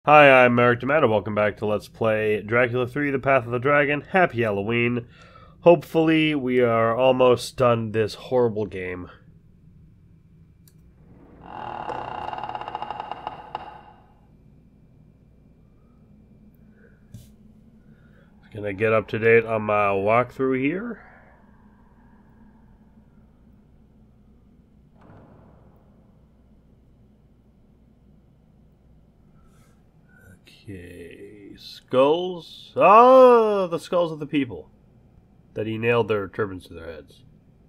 Hi, I'm Eric D'Amato. Welcome back to Let's Play Dracula 3, The Path of the Dragon. Happy Halloween. Hopefully, we are almost done this horrible game. Gonna get up to date on my walkthrough here. Okay, skulls. Oh, the skulls of the people that he nailed their turbans to their heads.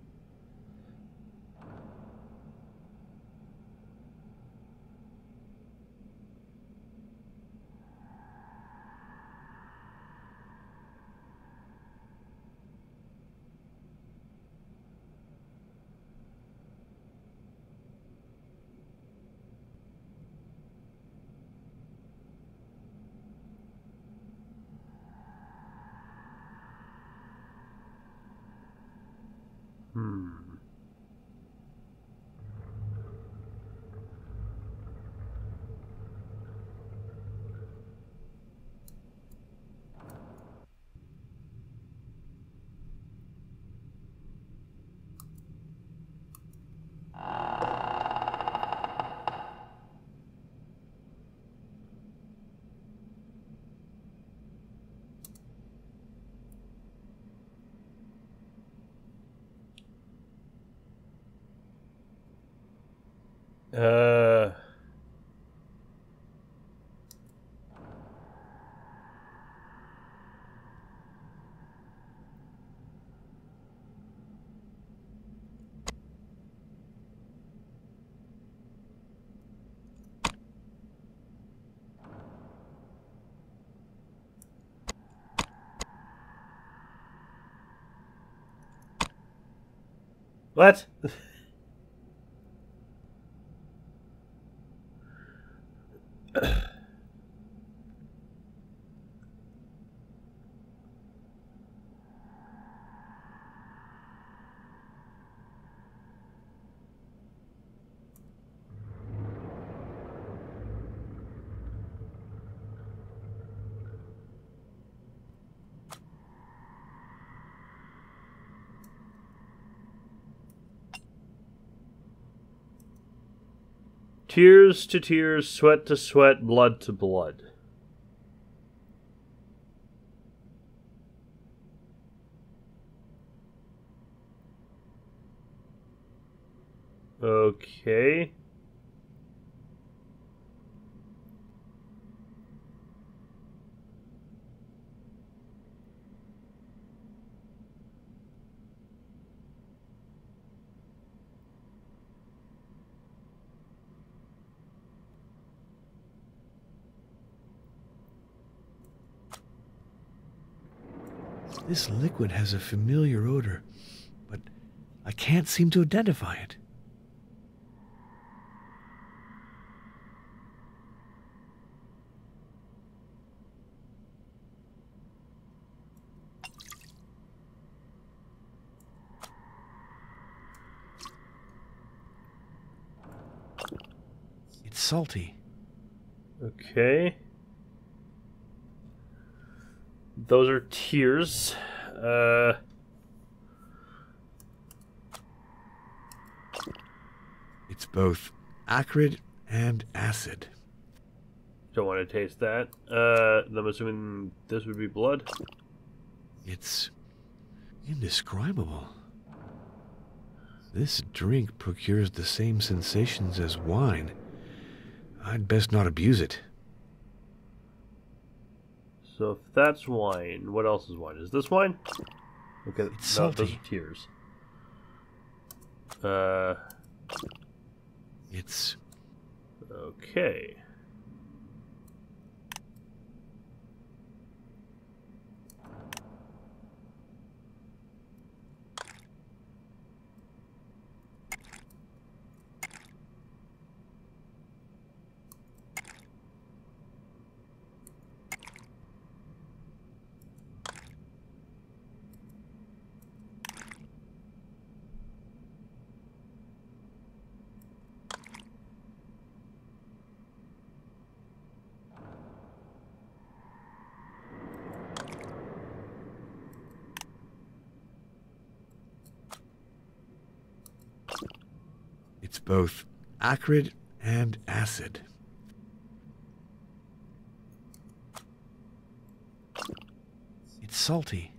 Hmm. Uh... What? Tears to tears, sweat to sweat, blood to blood. Okay. This liquid has a familiar odor, but I can't seem to identify it. It's salty. Okay. Those are tears. It's both acrid and acid. Don't want to taste that. I'm assuming this would be blood. It's indescribable. This drink procures the same sensations as wine. I'd best not abuse it. So if that's wine, what else is wine? Is this wine? Okay, It's no, those salty. are tears. It's Okay. both acrid and acid. It's salty.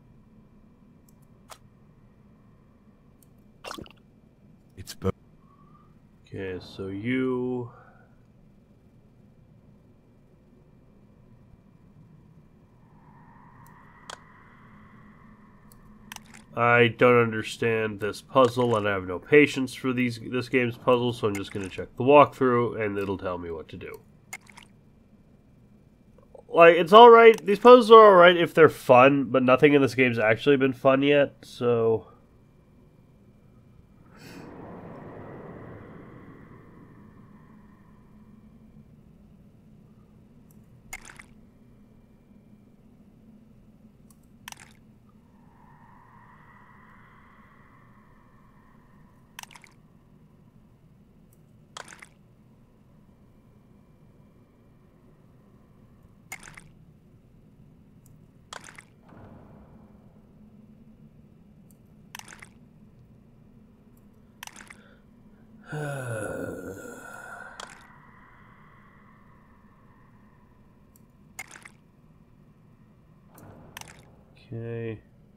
It's both. Okay, so you... I don't understand this puzzle, and I have no patience for this game's puzzle, so I'm just going to check the walkthrough, and it'll tell me what to do. Like, it's alright. These puzzles are alright if they're fun, but nothing in this game's actually been fun yet, so... Okay.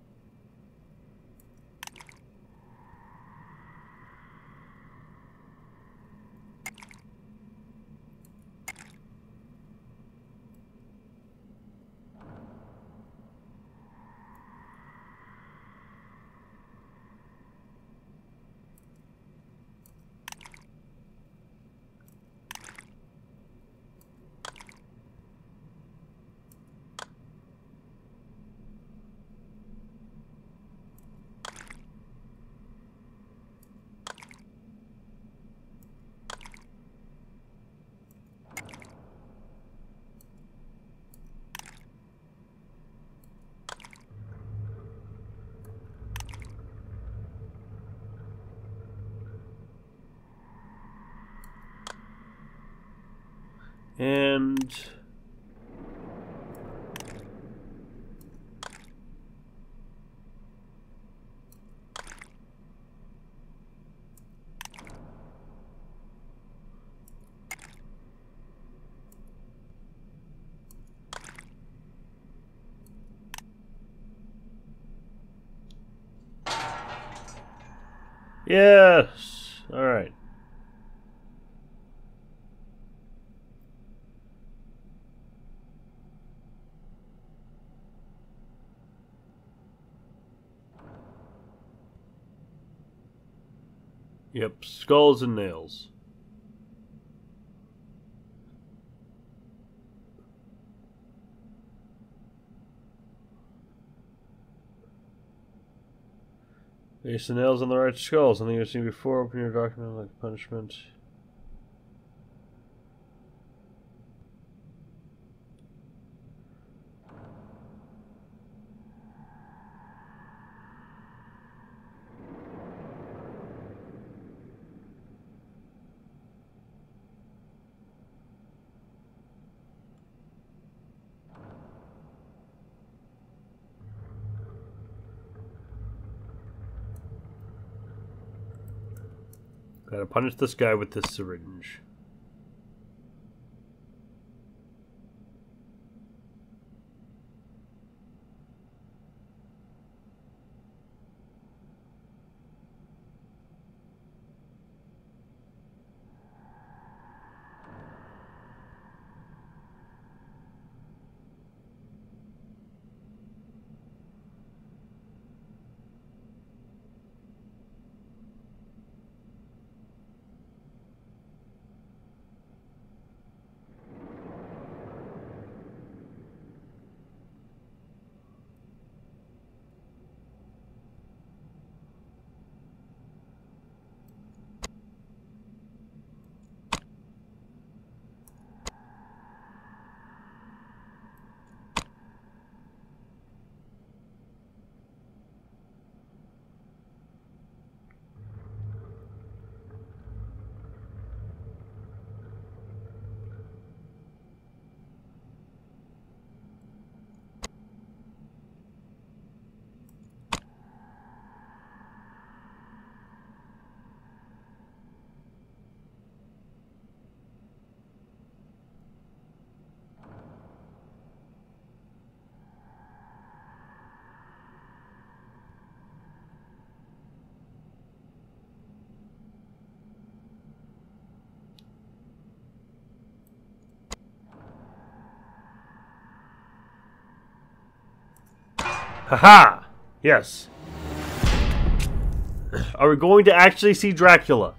And... Yes! Alright. Yep, skulls and nails. Place the nails on the right skull. Something you've seen before. Open your document like punishment. Gotta punish this guy with this syringe. Haha! Yes. Are we going to actually see Dracula?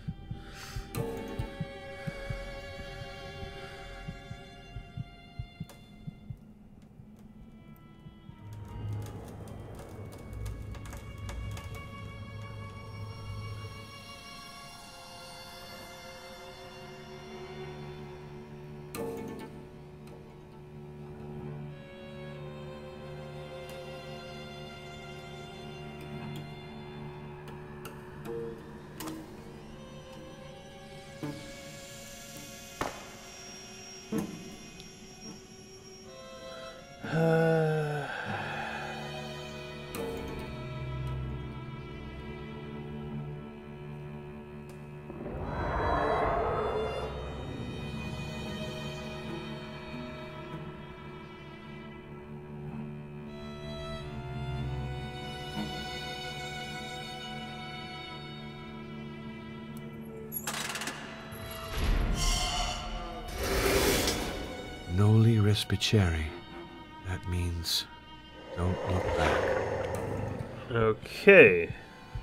Noli respicere. That means don't look back. Okay.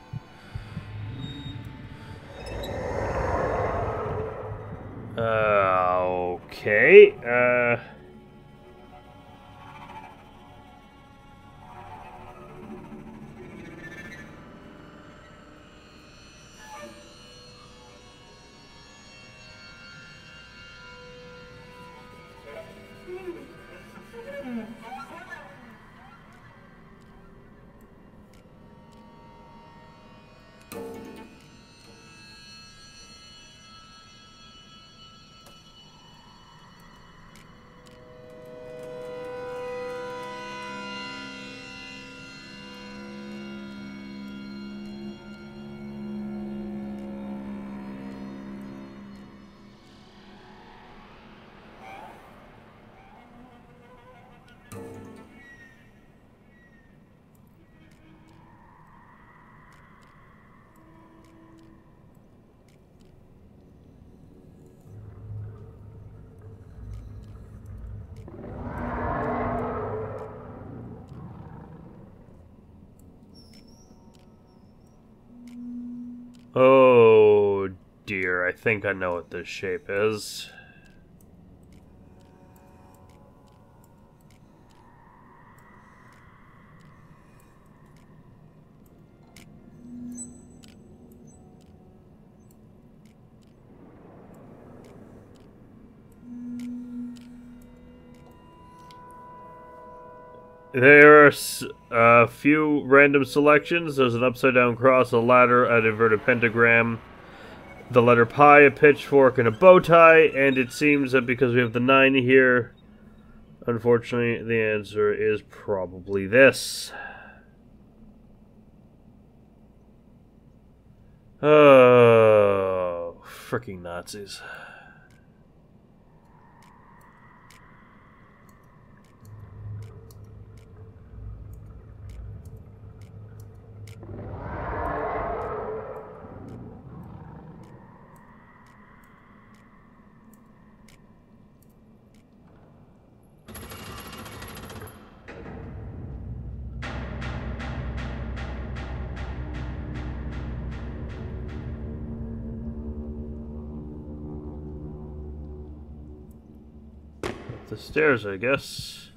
Okay. Oh dear, I think I know what this shape is. There are a few random selections. There's an upside-down cross, a ladder, an inverted pentagram, the letter pi, a pitchfork, and a bow tie. And it seems that because we have the 9 here, unfortunately, the answer is probably this. Oh, freaking Nazis. The stairs, I guess.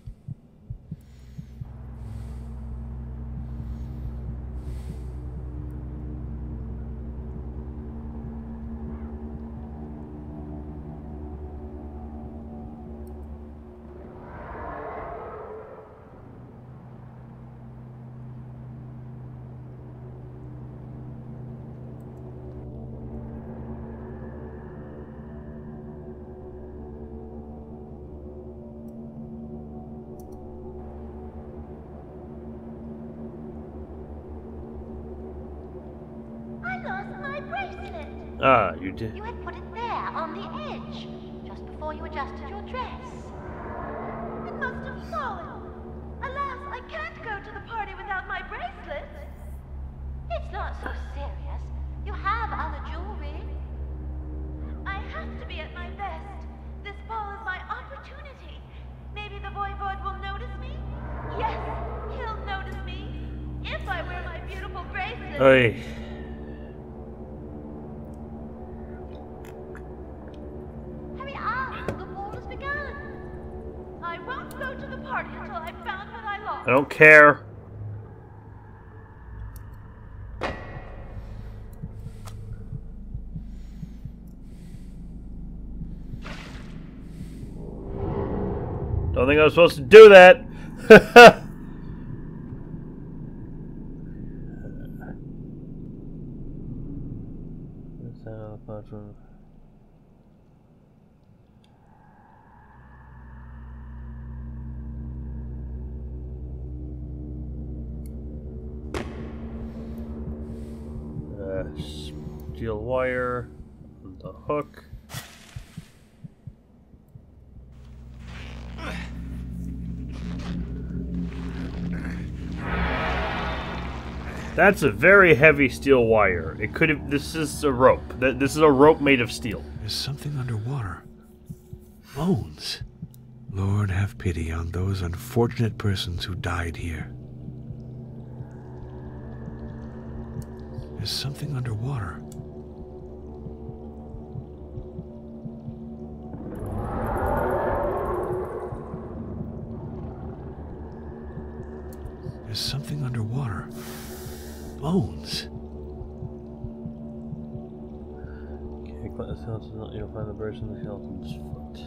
Ah, you did. You had put it there, on the edge, just before you adjusted your dress. It must have fallen. Alas, I can't go to the party without my bracelet. It's not so serious. You have other jewelry. I have to be at my best. This ball is my opportunity. Maybe the voivode will notice me? Yes, he'll notice Hey. Hurry up! The ball has begun. I won't go to the party until I've found what I lost. I don't care. Don't think I was supposed to do that. Steel wire on the hook. That's a very heavy steel wire. It could have. This is a rope. This is a rope made of steel. There's something underwater. Bones. Lord, have pity on those unfortunate persons who died here. There's something underwater. There's something underwater. Bones. Okay, collect the skeleton. You'll find the birds in the skeleton's foot.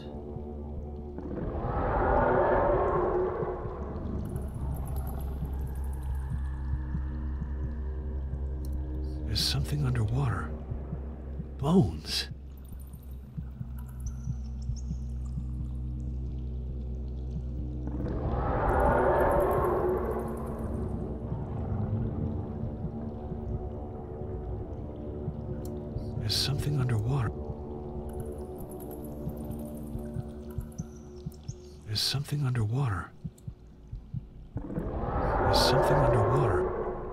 There's something underwater. Bones. There's something underwater. There's something underwater. There's something underwater.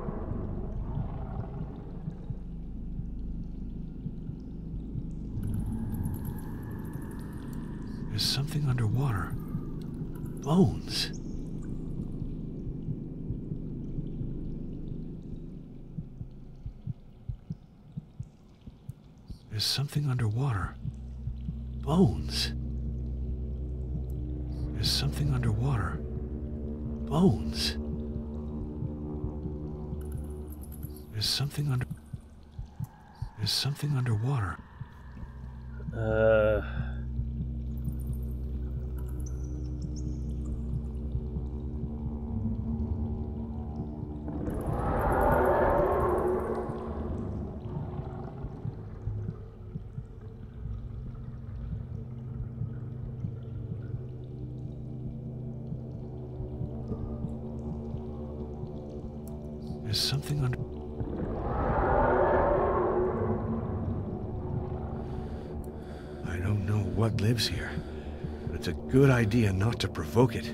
There's something underwater. Bones. There's something underwater. Bones. There's something underwater. Bones. There's something under. There's something underwater. There's something under. I don't know what lives here, but it's a good idea not to provoke it.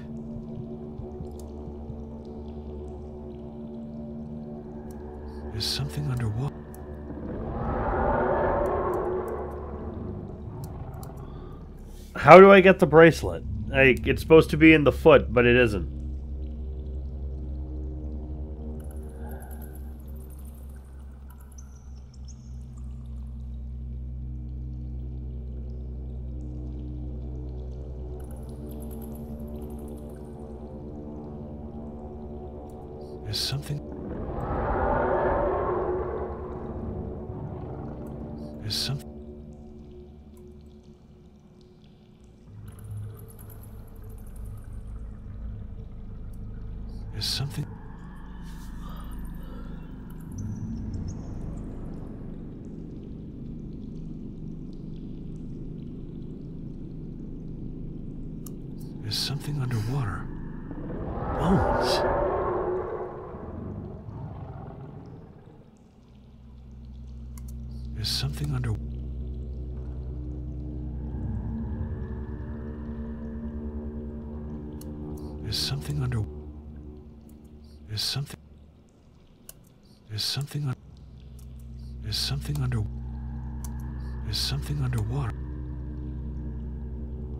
There's something underwater. How do I get the bracelet? It's supposed to be in the foot, but it isn't. There's something. There's something. There's something. There's something underwater. Bones. There's something under. There's something under. There's something. There's something. There's something under. There's something underwater.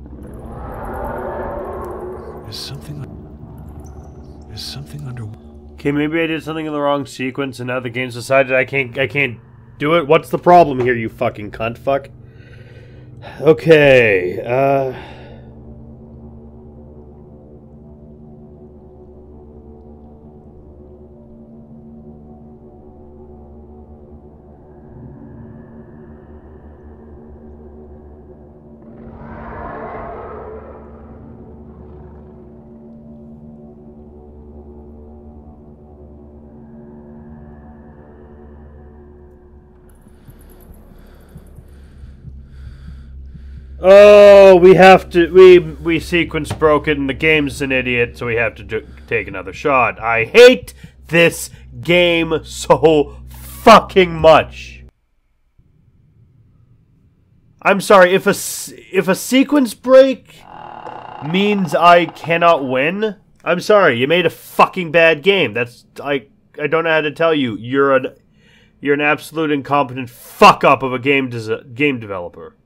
There's something. There's something under. Okay, maybe I did something in the wrong sequence and now the game's decided I can't do it. What's the problem here, you fucking cunt fuck? Okay, oh, we have to. We sequence broke it, and the game's an idiot, so we have to take another shot. I hate this game so fucking much. I'm sorry if a sequence break means I cannot win. I'm sorry, you made a fucking bad game. That's I don't know how to tell you. You're an absolute incompetent fuck up of a game developer.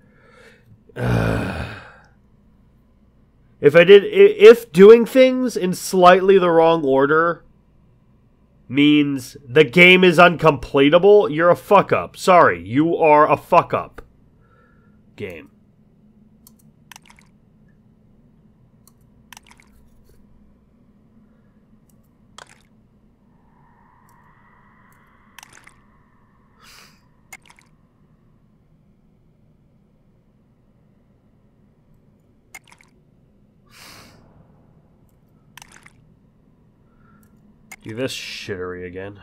If doing things in slightly the wrong order means the game is uncompletable, you're a fuck up. Sorry, you are a fuck up. Game. Do this shittery again.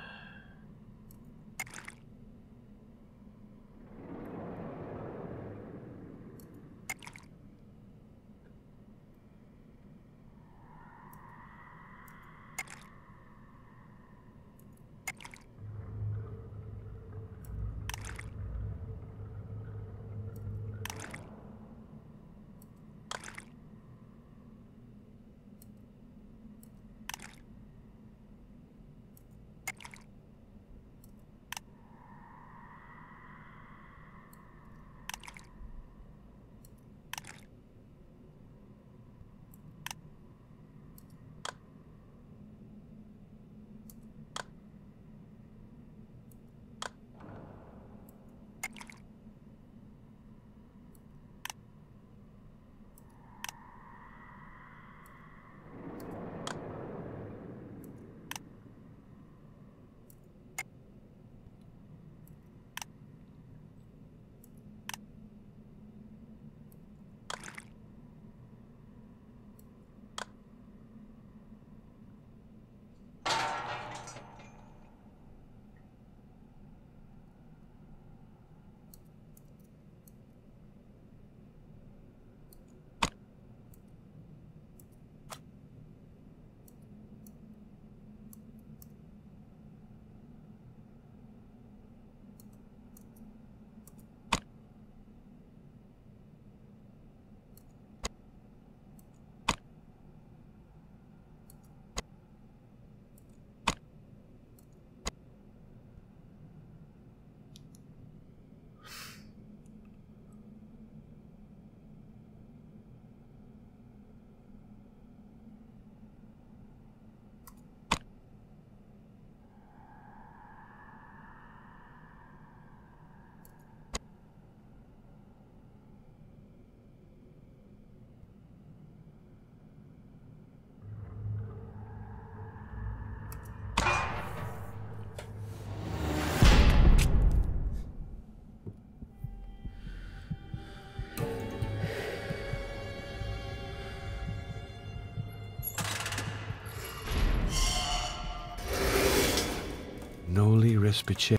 Noli respice.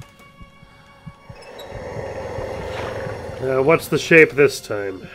What's the shape this time?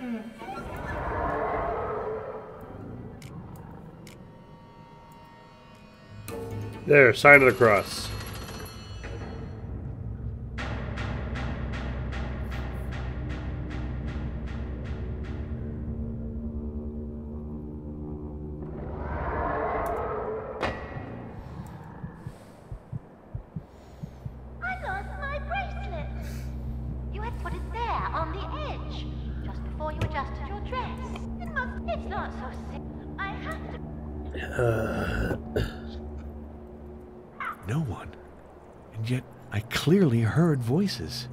There, sign of the cross. I lost my bracelet. You had put it there on the edge, just before you adjusted your dress. It's not so sick. I have to. No one. And yet I clearly heard voices.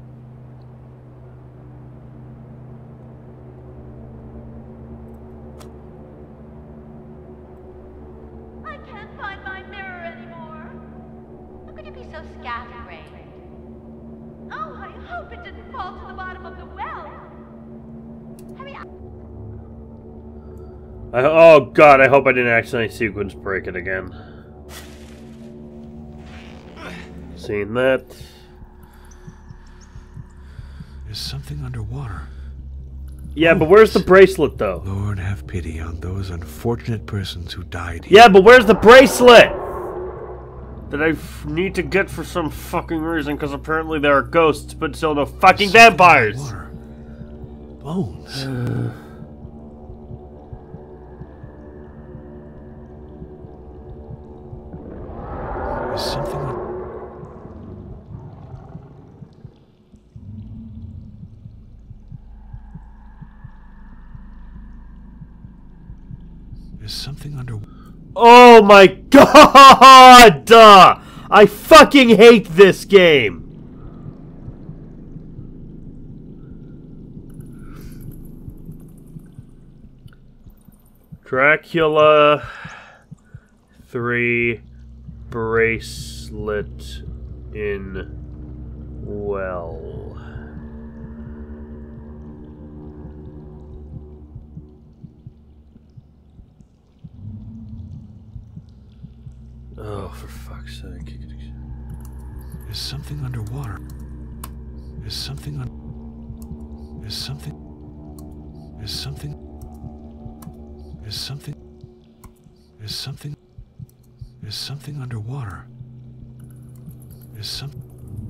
I can't find my mirror anymore. How could you be so scatterbrained? Oh, I hope it didn't fall to the bottom of the well. Hurry up. Oh god, I hope I didn't accidentally sequence break it again. Seen that. There's something underwater. Yeah, but where's the bracelet though? Lord have pity on those unfortunate persons who died here. Yeah, but where's the bracelet? That I need to get for some fucking reason, because apparently there are ghosts, but still no fucking vampires. Underwater. Bones. There's something. There's something under. Oh my god! I fucking hate this game! Dracula 3 bracelet in well. Oh, for fuck's sake. There's something underwater. There's something There's something. There's something. There's something. There's something. There's something underwater. There's something.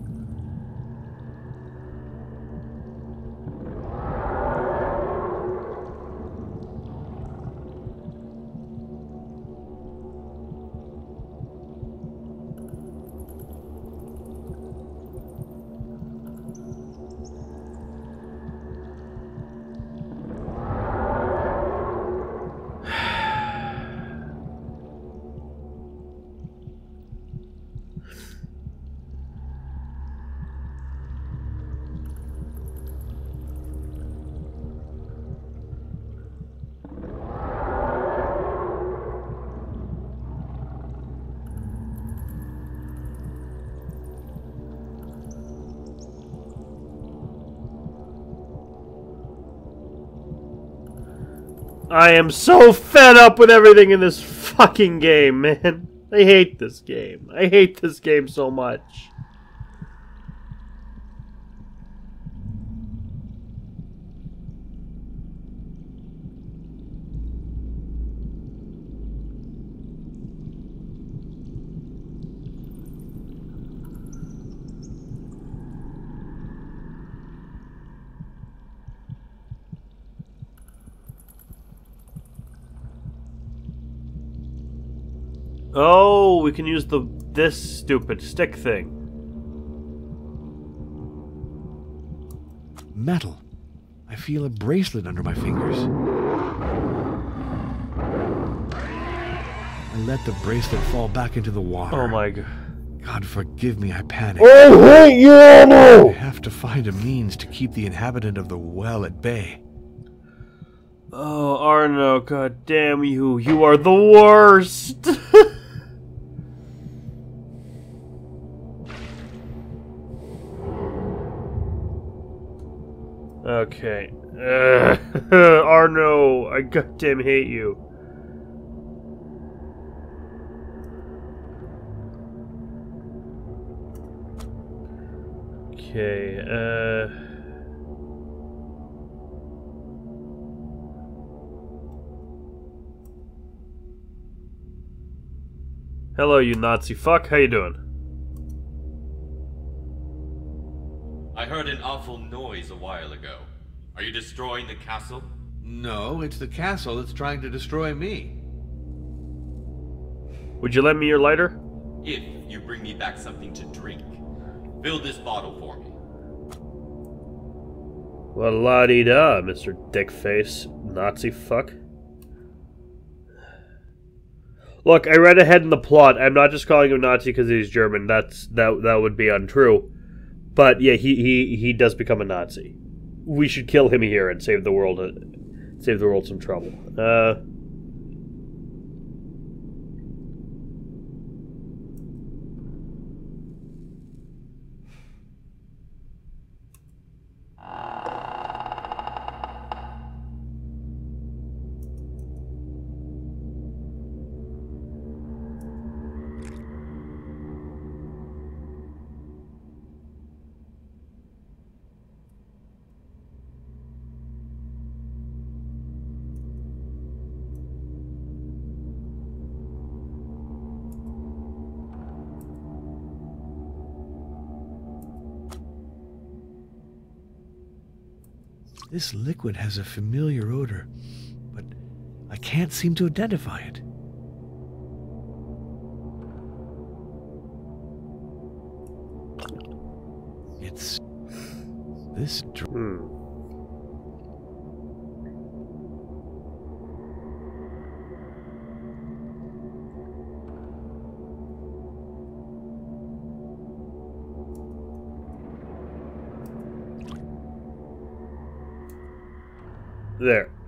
I am so fed up with everything in this fucking game, man. I hate this game. I hate this game so much. Oh, we can use this stupid stick thing. Metal. I feel a bracelet under my fingers. I let the bracelet fall back into the water. Oh my god. God forgive me, I panicked. Oh, hey, yeah, no! I have to find a means to keep the inhabitant of the well at bay. Oh, Arno, god damn you. You are the worst! Okay. Arno, I goddamn hate you. Okay, Hello, you Nazi fuck. How you doing? I heard an awful noise a while ago. Are you destroying the castle? No, it's the castle that's trying to destroy me. Would you lend me your lighter? If you bring me back something to drink. Fill this bottle for me. Well, la-di-da, Mr. Dickface. Nazi fuck. Look, I read ahead in the plot. I'm not just calling him Nazi because he's German. That would be untrue. But yeah, he does become a Nazi. We should kill him here and save the world some trouble. This liquid has a familiar odor, but I can't seem to identify it. It's this There.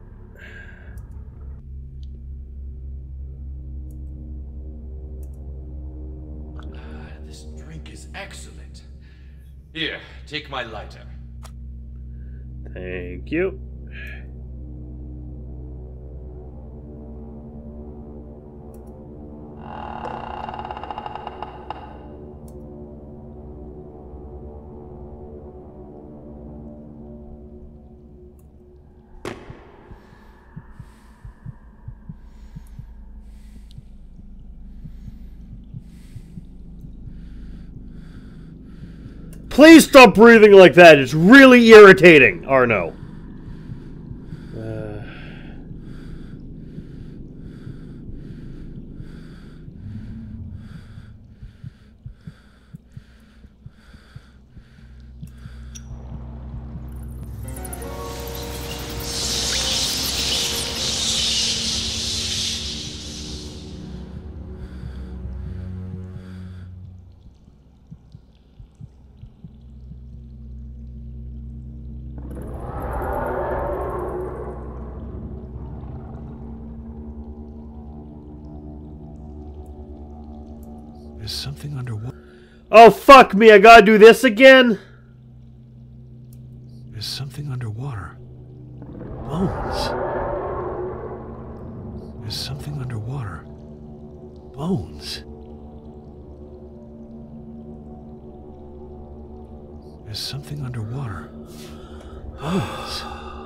This drink is excellent. Here, take my lighter. Thank you. Please stop breathing like that. It's really irritating, Arno. There's something underwater. Oh, fuck me. I gotta do this again? There's something underwater. Bones. There's something underwater. Bones. There's something underwater. Bones.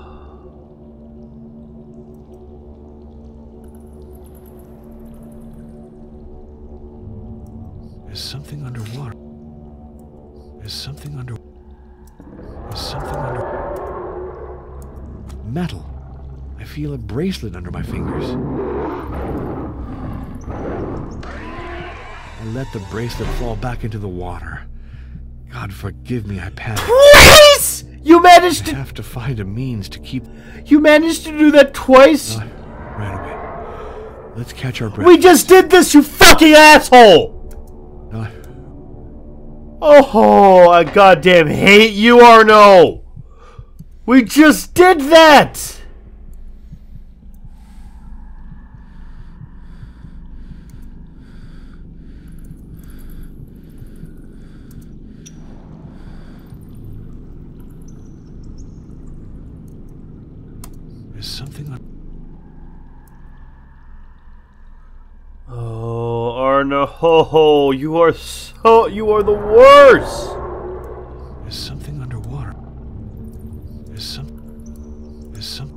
There's something underwater. There's something under. There's something under. Metal. I feel a bracelet under my fingers. I let the bracelet fall back into the water. God forgive me, I panicked. Twice! You managed I to... have to find a means to keep... You managed to do that twice? Right away. Let's catch our breath. We just did this, you fucking asshole! No, Oh, I goddamn hate you, Arno! We just did that! there's something on... Oh, Arno, you are the worst! There's something underwater. There's some... There's some...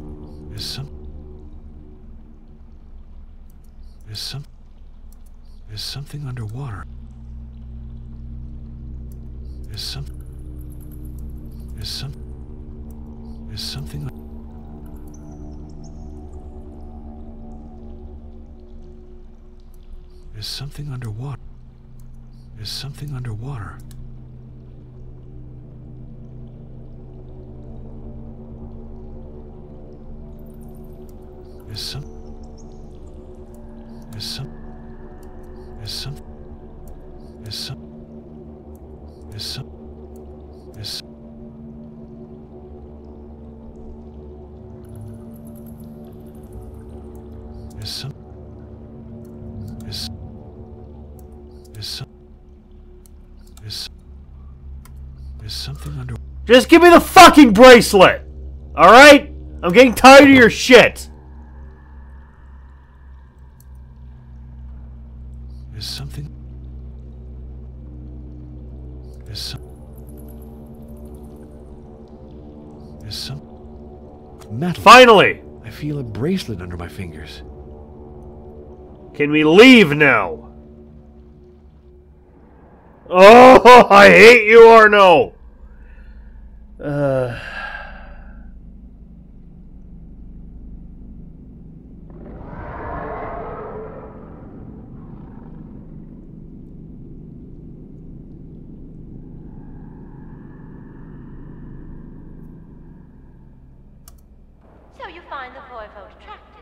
There's some... There's some... There's There's something underwater. There's something. There's something underwater. There's something underwater. There's some. There's some. There's some. There's some. There's some. There's some. There's some. There's some. There's something under. Just give me the fucking bracelet! Alright? I'm getting tired of your shit! There's something. There's some metal. Finally! I feel a bracelet under my fingers. Can we leave now? Oh, I hate you, Arno! So you find the Voivode attractive?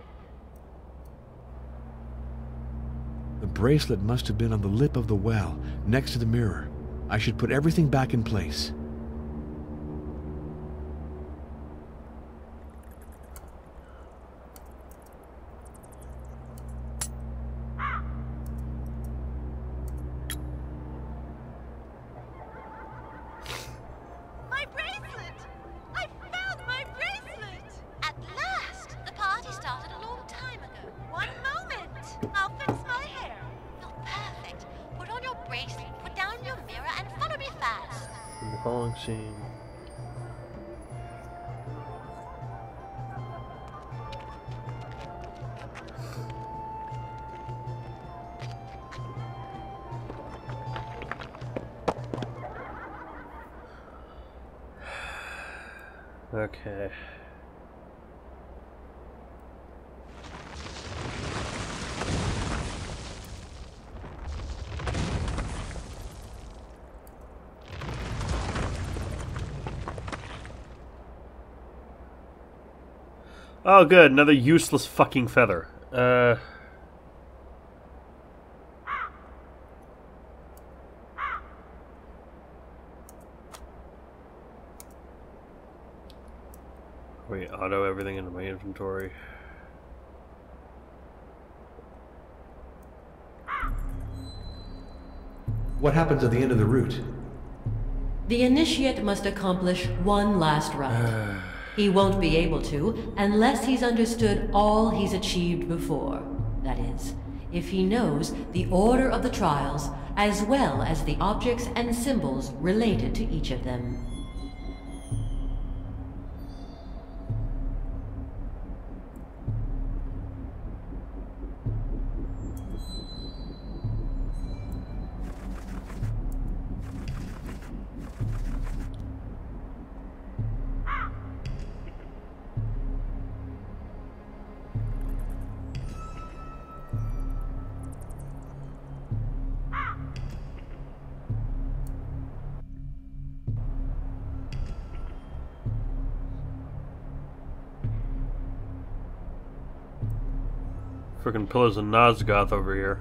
The bracelet must have been on the lip of the well, next to the mirror. I should put everything back in place. My bracelet! I found my bracelet! At last! The party started a long time ago. One moment! I'll fix my hair. You're perfect. Put on your bracelet, put down your mirror, and follow me fast. In the following scene. Okay. Oh, good. Another useless fucking feather. Wait, auto everything into my inventory. What happens at the end of the route? The initiate must accomplish one last rite. He won't be able to unless he's understood all he's achieved before. That is, if he knows the order of the trials, as well as the objects and symbols related to each of them. Frickin' Pillars of Nosgoth over here.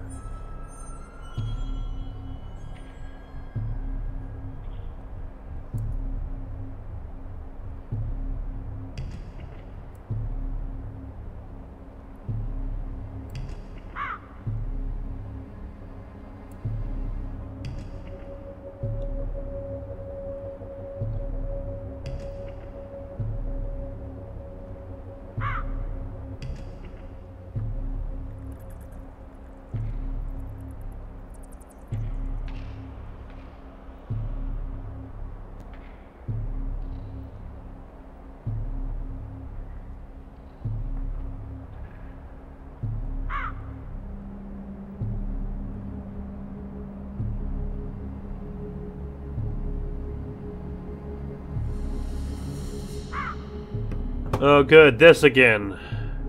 Oh, good. This again.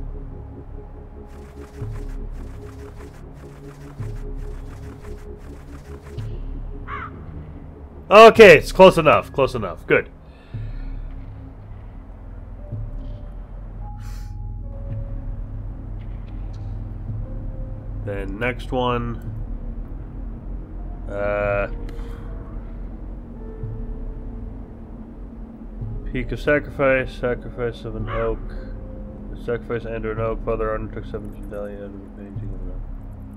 Okay, it's close enough. Close enough. Good. Then next one. Peak of Sacrifice. Sacrifice of an oak. Sacrifice and or an oak. Father Arden took 7 medallion out of the painting of an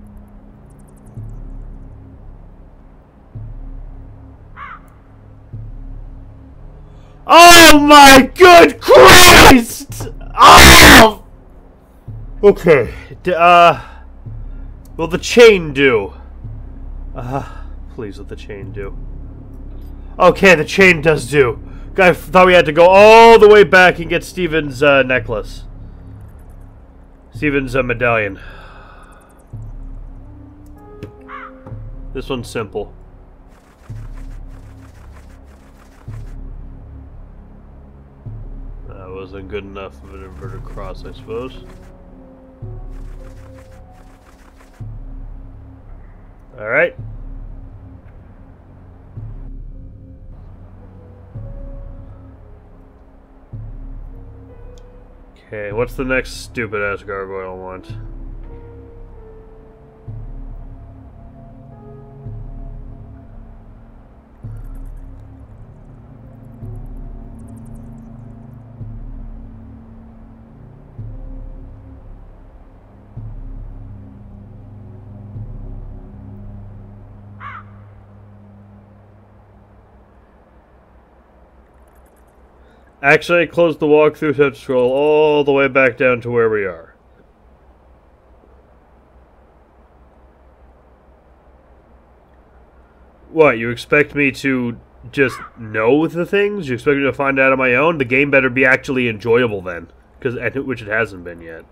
oak. Oh my good Christ! Oh! Okay. Will the chain do? Please let the chain do. Okay, the chain does do. I thought we had to go all the way back and get Steven's necklace. Steven's medallion. This one's simple. That wasn't good enough of an inverted cross, I suppose. Alright. Okay, what's the next stupid-ass gargoyle want? Actually, I closed the walkthrough to scroll all the way back down to where we are. What, you expect me to just know the things? You expect me to find out on my own? The game better be actually enjoyable then, which it hasn't been yet.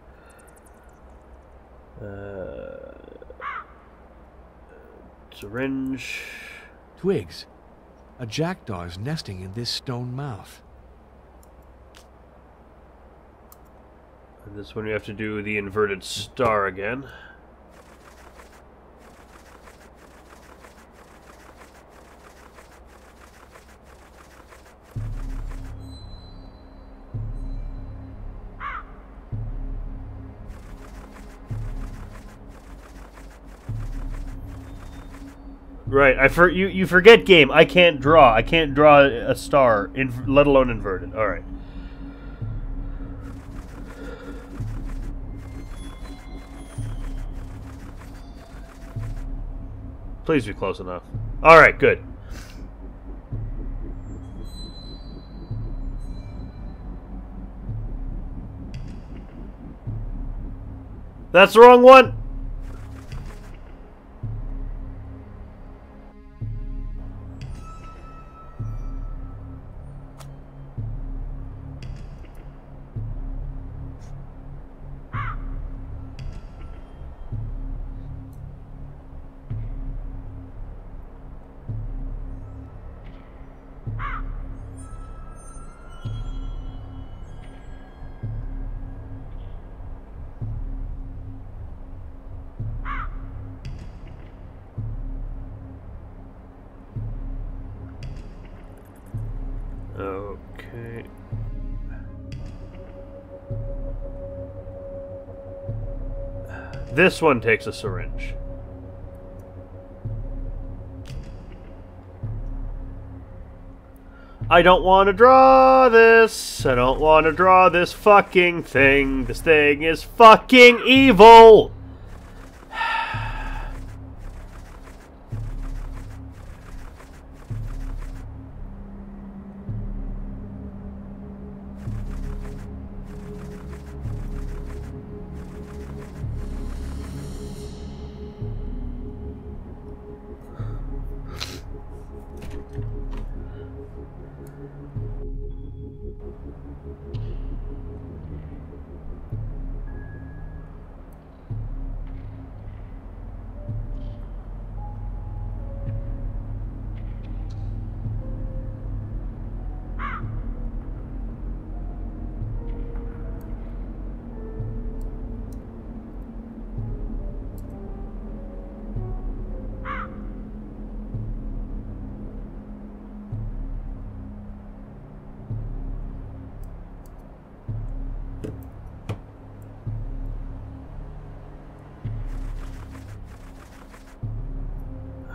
Syringe. Twigs. A jackdaw is nesting in this stone mouth. And this one you have to do the inverted star again. Right, you forget, game. I can't draw. I can't draw a star, let alone inverted. All right. Please be close enough. All right, good. That's the wrong one. Okay. This one takes a syringe. I don't want to draw this. I don't want to draw this fucking thing. This thing is fucking evil.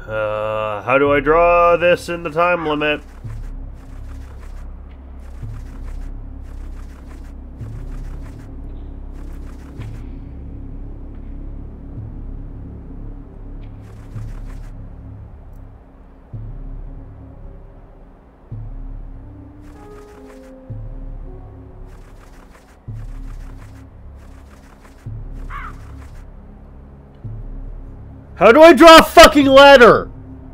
How do I draw this in the time limit? How do I draw a fucking ladder?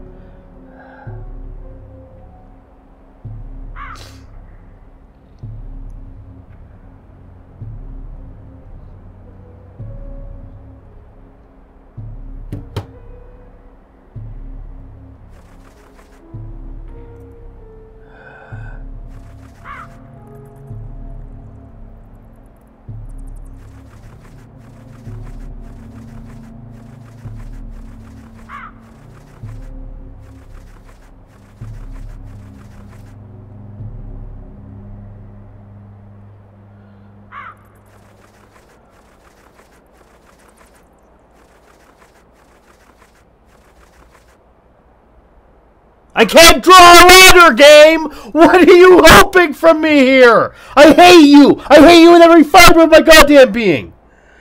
I can't draw a ladder, game! What are you hoping from me here? I hate you! I hate you with every fiber of my goddamn being!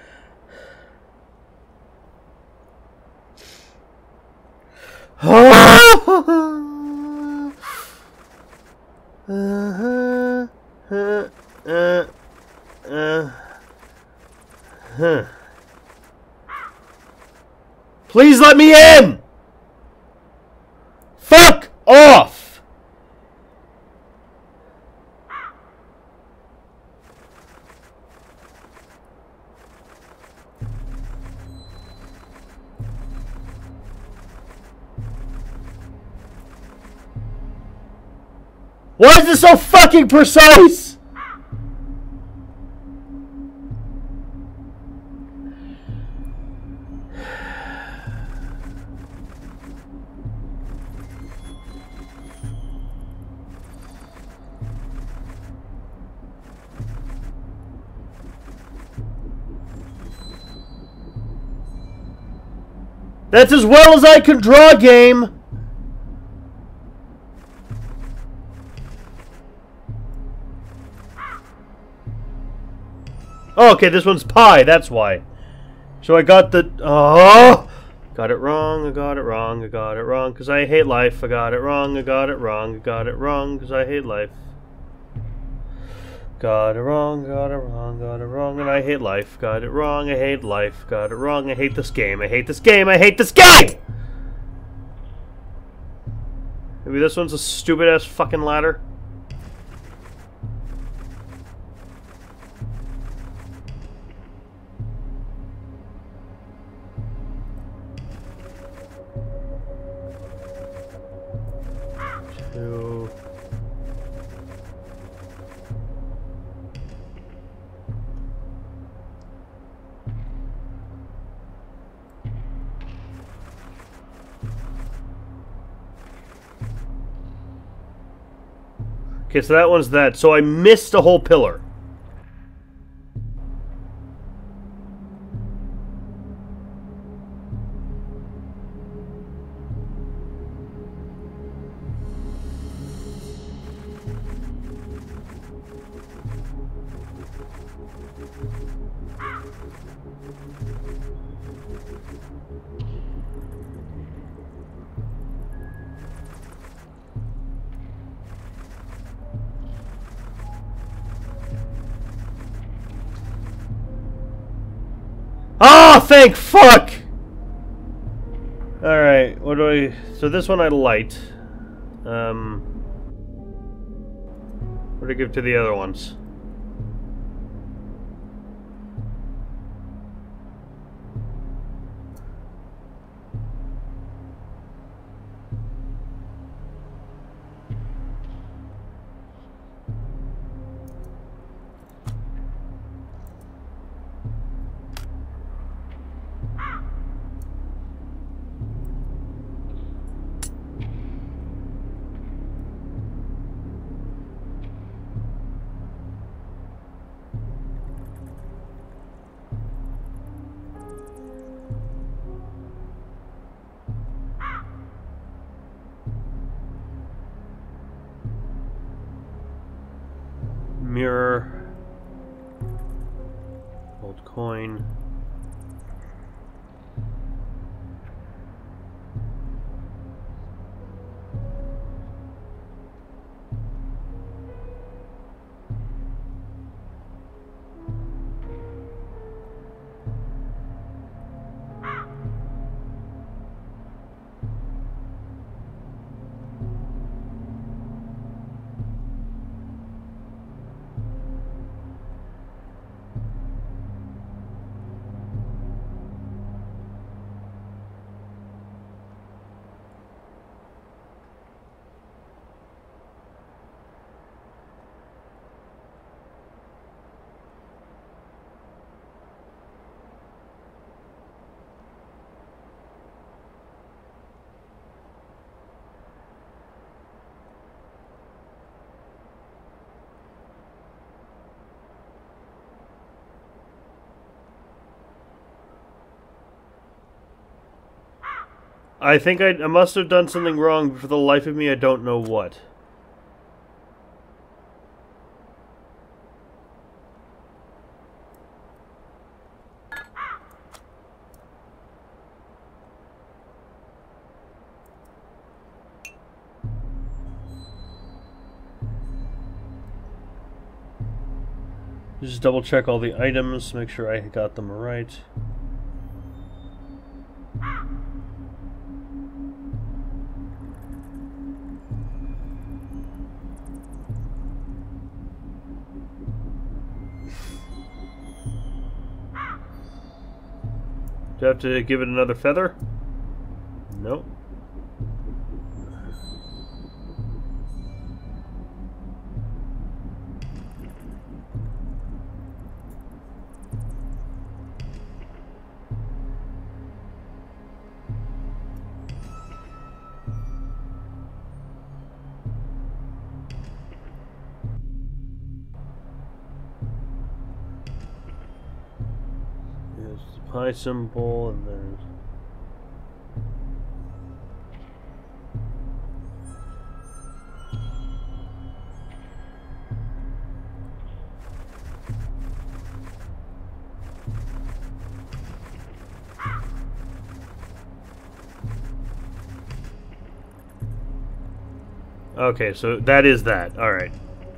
Please let me in! Fuck off! Why is this so fucking precise? That's as well as I can draw, game! Oh, okay, this one's pi, that's why. So I got the... Oh! Got it wrong, I got it wrong, I got it wrong, because I hate life. I got it wrong, I got it wrong, I got it wrong, because I hate life. Got it wrong, got it wrong, got it wrong, and I hate life. Got it wrong, I hate life. Got it wrong, I hate this game. I hate this game, I hate this game! Maybe this one's a stupid-ass fucking ladder? Two... Okay, so that one's that. So I missed a whole pillar. Oh, thank fuck! Alright, what do I... So this one I light. What do I give to the other ones? Mirror. Old coin. I think I must have done something wrong, but for the life of me, I don't know what. Just double check all the items, make sure I got them right. Do I have to give it another feather? Nope. There's the pi symbol, and there's... Okay, so that is that. Alright.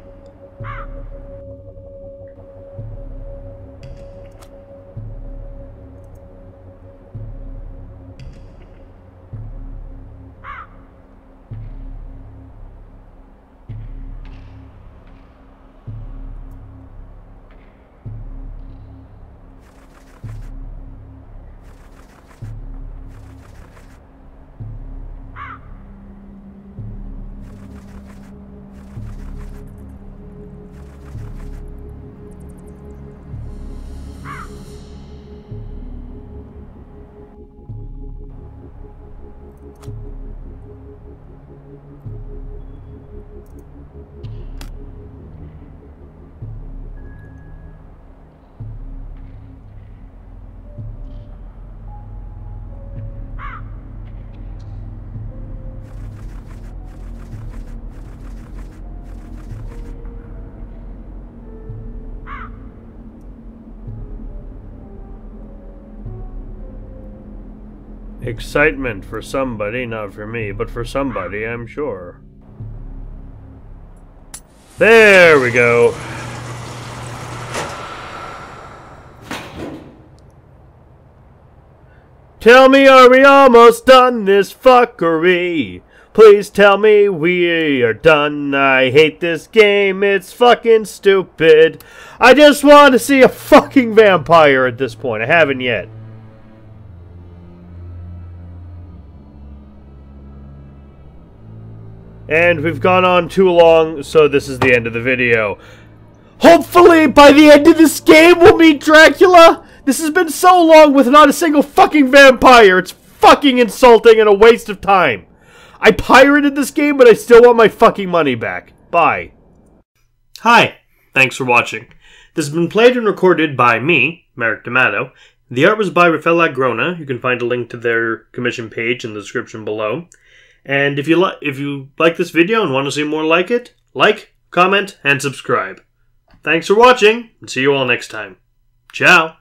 Excitement for somebody, not for me, but for somebody, I'm sure. There we go. Tell me, are we almost done this fuckery? Please tell me we are done. I hate this game, it's fucking stupid. I just want to see a fucking vampire at this point. I haven't yet. And we've gone on too long, so this is the end of the video. Hopefully, by the end of this game, we'll meet Dracula! This has been so long with not a single fucking vampire. It's fucking insulting and a waste of time. I pirated this game, but I still want my fucking money back. Bye. Hi. Thanks for watching. This has been played and recorded by me, Merrick D'Amato. The art was by Rafael Agrona. You can find a link to their commission page in the description below. And if you like this video and want to see more like it, like, comment, and subscribe. Thanks for watching, and see you all next time. Ciao!